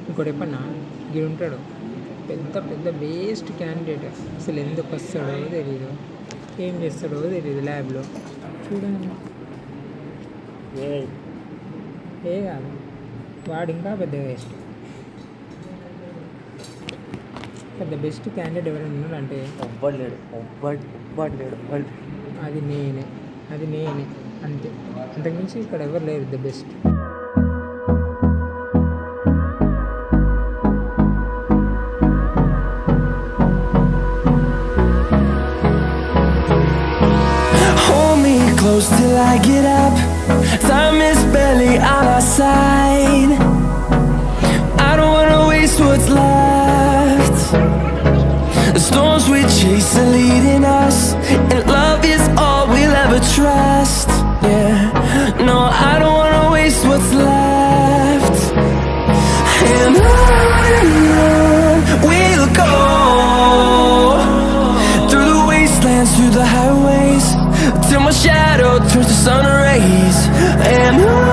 ఇంకోటి చెప్పన్నా గిడు ఉంటాడు పెద్ద పెద్ద వేస్ట్ క్యాండిడేట్, అసలు ఎందుకు వస్తాడో తెలీదు, ఏం చేస్తాడో తెలీదు ల్యాబ్లో. చూడండి ఏ కాదు, వాడు ఇంకా పెద్ద వేస్ట్. పెద్ద బెస్ట్ క్యాండిడేట్ ఎవరైనా ఉన్నాడంటే అది నేనే అంతే, అంతకుమించి ఇక్కడ ఎవరు లేరు the best. Close till I get up, time is barely on our side. I don't wanna waste what's left. The storms we chase are leading us, and love is all we'll ever trust. Yeah, no, I don't wanna waste what's left. And on we'll go, through the wastelands, through the highways, till my shadow turns to sun rays. And